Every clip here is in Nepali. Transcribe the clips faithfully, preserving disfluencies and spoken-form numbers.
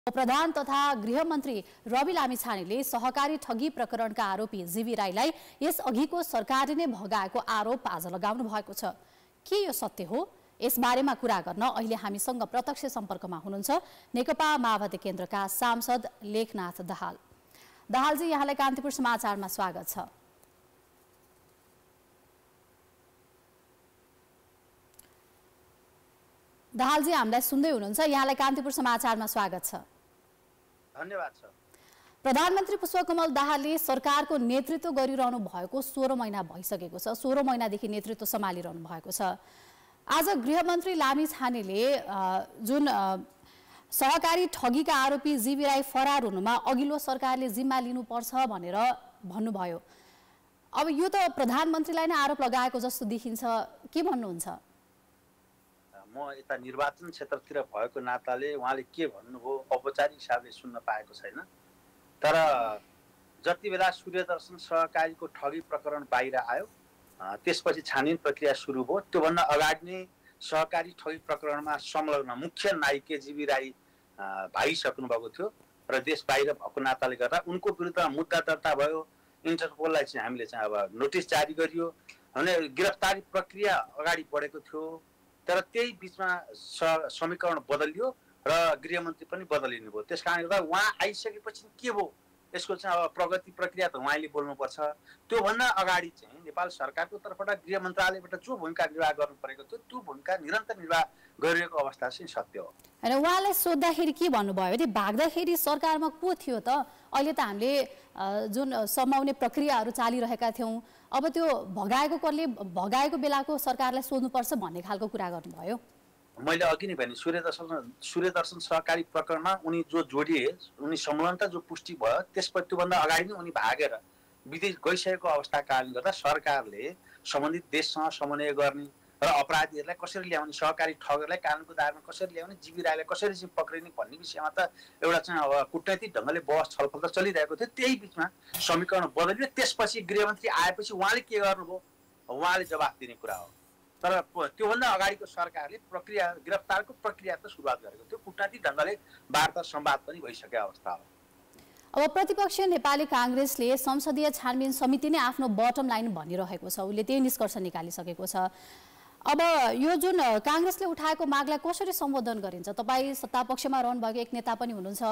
प्रधान तथा गृहमन्त्री रवि लामिछानेले सहकारी ठगी प्रकरणका आरोपी जीवी राईलाई यस अघिको सरकारले नै भगाएको आरोप आज लगाउनु भएको छ। के यो सत्य हो? यस बारेमा कुरा गर्न अहिले हामीसँग प्रत्यक्ष सम्पर्कमा हुनुहुन्छ नेकपा माओवादी केन्द्रका सांसद लेखनाथ दाहाल। दाहालजी, यहाँलाई कान्तिपुर समाचारमा स्वागत छ। दाहालजी, हामीलाई सुन्दै हुनुहुन्छ? यहाँलाई कान्तिपुर समाचारमा स्वागत छ। धन्यवाद छ। प्रधानमन्त्री पुष्पकमल दाहालले सरकारको नेतृत्व गरिरहनु भएको सोह्र महिना भइसकेको छ। सोह्र महिनादेखि नेतृत्व सम्हालिरहनु भएको छ। आज गृहमन्त्री लामिछानेले जुन सहकारी ठगीका आरोपी जीवी राई फरार हुनुमा अघिल्लो सरकारले जिम्मा लिनुपर्छ भनेर भन्नुभयो। अब यो त प्रधानमन्त्रीलाई नै आरोप लगाएको जस्तो देखिन्छ, के भन्नुहुन्छ? म यता निर्वाचन क्षेत्रतिर भएको नाताले उहाँले के भन्नुभयो औपचारिक हिसाबले सुन्न पाएको छैन। तर जति बेला सूर्यदर्शन सहकारीको ठगी प्रकरण बाहिर आयो, त्यसपछि छानबिन प्रक्रिया सुरु भयो। त्योभन्दा अगाडि नै सहकारी ठगी प्रकरणमा संलग्न मुख्य नायिका जीवी राई भागिसक्नु भएको थियो र देश बाहिर भएको नाताले गर्दा उनको विरुद्धमा मुद्दा दर्ता भयो। इन्टरपोललाई चाहिँ हामीले चाहिँ अब नोटिस जारी गरियो भने गिरफ्तारी प्रक्रिया अगाडि बढेको थियो। तर त्यही बिचमा समीकरण बदलियो र गृहमन्त्री पनि बदलिनु भयो। त्यस कारणले गर्दा उहाँ आइसकेपछि के भयो यसको चाहिँ अब प्रगति प्रक्रिया त उहाँले बोल्नुपर्छ। त्योभन्दा अगाडि चाहिँ नेपाल सरकारको तर्फबाट गृह मन्त्रालयबाट जो भूमिका निर्वाह गर्नु परेको थियो त्यो भूमिका निरन्तर निर्वाह गरिरहेको अवस्था चाहिँ सत्य हो। होइन, उहाँलाई सोद्धाखेरि के भन्नुभयो भने भाग्दाखेरि सरकारमा को थियो त? अहिले त हामीले जुन समाउने प्रक्रियाहरू चालिरहेका थियौँ, अब त्यो भगाएको कसले भगाएको बेलाको सरकारलाई सोध्नुपर्छ भन्ने खालको कुरा गर्नुभयो। मैले अघि नै भने सूर्यदर्शन सूर्यदर्शन सहकारी प्रकरणमा उनी जो जोडिए, उनी संलग्नता जो पुष्टि भयो, त्यसपछि त्योभन्दा अगाडि नै उनी भागेर विदेश गइसकेको अवस्था कारणले गर्दा सरकारले सम्बन्धित देशसँग समन्वय गर्ने र अपराधीहरूलाई कसरी ल्याउने, सहकारी ठगहरूलाई कानुनको दायरामा कसरी ल्याउने, जीवी राईलाई कसरी चाहिँ पक्रिने भन्ने विषयमा त एउटा चाहिँ अब कूटनैतिक ढङ्गले बहस छलफल त चलिरहेको थियो। त्यही बिचमा समीकरण बदलियो। त्यसपछि गृहमन्त्री आएपछि उहाँले के गर्नुभयो, उहाँले जवाफ दिने कुरा हो। तर त्योभन्दा अगाडिको सरकारले प्रक्रिया गिरफ्तारको प्रक्रिया त सुरुवात गरेको थियो। कूटनैतिक ढङ्गले वार्ता संवाद पनि भइसकेको अवस्था हो। अब प्रतिपक्ष नेपाली काङ्ग्रेसले संसदीय छानबिन समिति नै आफ्नो बटम लाइन भनिरहेको छ। उसले त्यही निष्कर्ष निकालिसकेको छ। अब यो जुन काङ्ग्रेसले उठाएको मागलाई कसरी सम्बोधन गरिन्छ? तपाईँ सत्तापक्षमा रहनुभएको एक नेता पनि हुनुहुन्छ।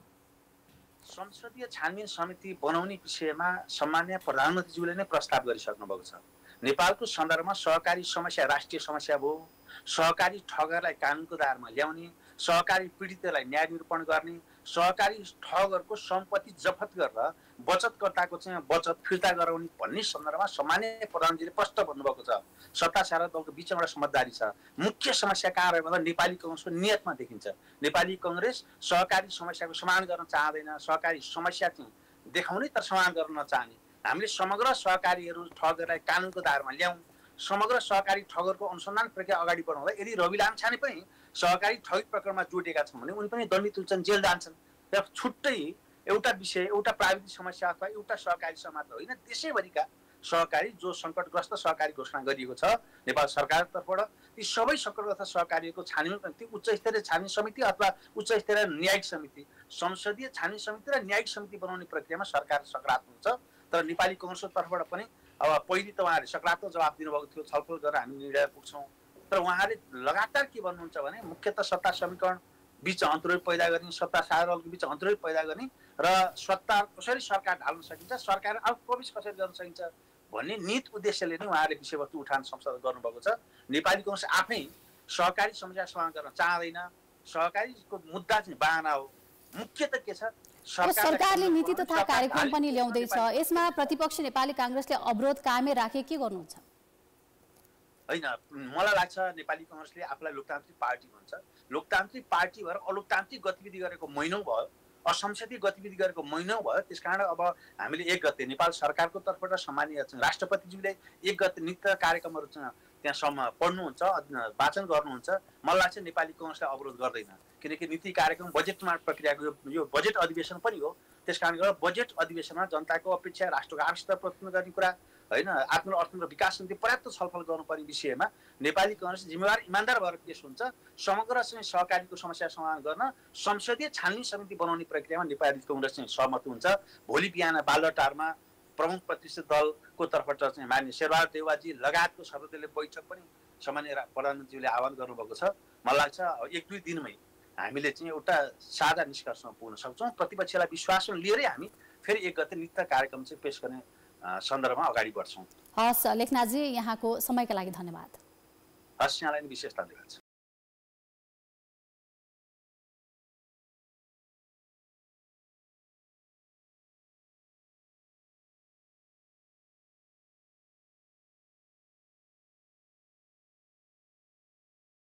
संसदीय छानबिन समिति बनाउने विषयमा सम्माननीय प्रधानमन्त्रीज्यूले नै प्रस्ताव गरिसक्नु भएको छ। नेपालको सन्दर्भमा सहकारी समस्या राष्ट्रिय समस्या भयो। सहकारी ठगहरूलाई कानुनको दायरामा ल्याउने, सहकारी पीडितहरूलाई न्याय निरूपण गर्ने, सहकारी ठगहरूको सम्पत्ति जफत गरेर बचतकर्ताको चाहिँ बचत फिर्ता गराउने भन्ने सन्दर्भमा सामान्य प्रधानमन्त्रीले प्रश्न भन्नुभएको छ। सत्ता सारा दलको बिचमा एउटा समझदारी छ। मुख्य समस्या कहाँ रह्यो भन्दा नेपाली कङ्ग्रेसको नियतमा देखिन्छ। नेपाली कङ्ग्रेस सहकारी समस्याको समाधान गर्न चाहँदैन, सहकारी समस्या चाहिँ देखाउने तर समाधान गर्न नचाहने। हामीले समग्र सहकारीहरू ठगहरूलाई कानुनको दायरामा ल्याउँ, समग्र सहकारी ठगहरूको अनुसन्धान प्रक्रिया अगाडि बढाउँदा यदि रवि लामिछाने पनि सहकारी ठगी प्रकरणमा जोडिएका छन् भने उनी पनि दण्डित हुन्छन्, जेल जान्छन्। र छुट्टै एउटा विषय, एउटा प्राविधिक समस्या अथवा एउटा सहकारी मात्र होइन, देशैभरिका सहकारी जो सङ्कटग्रस्त सहकारी घोषणा गरिएको छ नेपाल सरकारको तर्फबाट, ती सबै सङ्कटग्रस्त सहकारीहरूको छानबिन ती उच्च स्तरीय छानबिन समिति अथवा उच्च स्तरीय न्यायिक समिति, संसदीय छानबिन समिति र न्यायिक समिति बनाउने प्रक्रियामा सरकार सकारात्मक छ। तर नेपाली कङ्ग्रेसको तर्फबाट पनि अब पहिले त उहाँहरूले सकारात्मक जवाब दिनुभएको थियो, छलफल गरेर हामी निर्णय पुग्छौँ। तर उहाँले लगातार के भन्नुहुन्छ भने मुख्यतः सत्ता समीकरण बिच अन्तरोध पैदा गर्ने, सत्ता साधारणको बिच अन्तरोध पैदा गर्ने र सत्ता कसरी सरकार ढाल्न सकिन्छ, सरकार अल्पप्रवेश कसरी गर्न सकिन्छ भन्ने निहित उद्देश्यले नै उहाँहरूले विषयवस्तु उठान संशोधन गर्नुभएको छ। नेपाली कङ्ग्रेस आफै सहकारी समस्या समाधान गर्न चाहँदैन। सहकारीको मुद्दा चाहिँ बाहना हो। मुख्य त के छ, सरकारले नीति तथा कार्यक्रम पनि ल्याउँदैछ। यसमा प्रतिपक्ष नेपाली काङ्ग्रेसले अवरोध कायमै राखे के गर्नुहुन्छ? होइन, मलाई लाग्छ नेपाली कङ्ग्रेसले आफूलाई लोकतान्त्रिक पार्टी भन्छ। लोकतान्त्रिक पार्टी भएर अलोकतान्त्रिक गतिविधि गरेको महिनौ भयो, असंसदीय गतिविधि गरेको महिनौ भयो। त्यसकारण अब हामीले एक गते नेपाल सरकारको तर्फबाट सम्माननीय राष्ट्रपतिज्यूले एक गते नीति कार्यक्रमहरू त्यहाँसम्म पढ्नुहुन्छ, वाचन गर्नुहुन्छ। मलाई लाग्छ नेपाली कङ्ग्रेसलाई अवरोध गर्दैन, किनकि नीति कार्यक्रम बजेट निर्माण प्रक्रियाको यो बजेट अधिवेशन पनि हो। त्यस कारणले गर्दा बजेट अधिवेशनमा जनताको अपेक्षा, राष्ट्रको आवश्यकता प्रस्तुत गर्ने कुरा, होइन आफ्नो अर्थतन्त्र र विकास निम्ति पर्याप्त छलफल गर्नुपर्ने विषयमा नेपाली काङ्ग्रेस जिम्मेवार इमान्दार भएर पेश हुन्छ। समग्र चाहिँ सहकारीको समस्या समाधान गर्न संसदीय छानबिन समिति बनाउने प्रक्रियामा नेपाली काङ्ग्रेस चाहिँ सहमत हुन्छ। भोलि बिहान बालुवाटारमा प्रमुख प्रतिष्ठित दलको तर्फबाट चाहिँ मान्य शेरबहादुर देउवाजी लगायतको सर्वदलीय बैठक पनि सामान्य प्रधानमन्त्रीले आह्वान गर्नुभएको छ। मलाई लाग्छ एक दुई दिनमै हामीले चाहिँ एउटा साझा निष्कर्षमा पुग्न सक्छौँ। प्रतिपक्षलाई विश्वासमा लिएरै हामी फेरि एक गते नित्य कार्यक्रम चाहिँ पेश गर्ने सन्दर्भमा अगाडि बढ्छौँ। हस् लेखनाथजी, यहाँको समयका लागि धन्यवाद। हस्, यहाँलाई विशेष धन्यवाद छ।